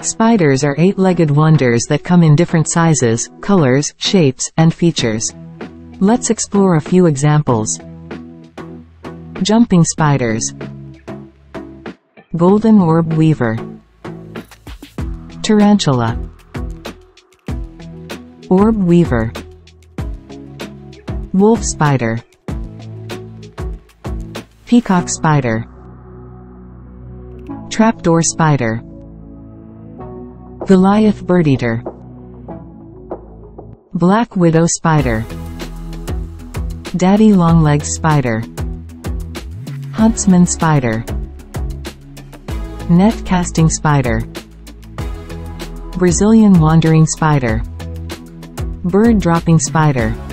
Spiders are eight-legged wonders that come in different sizes, colors, shapes, and features. Let's explore a few examples. Jumping spiders. Golden orb weaver. Tarantula. Orb weaver. Wolf spider. Peacock spider. Trapdoor spider. Goliath bird-eater. Black widow spider. Daddy long-legged spider. Huntsman spider. Net casting spider. Brazilian wandering spider. Bird dropping spider.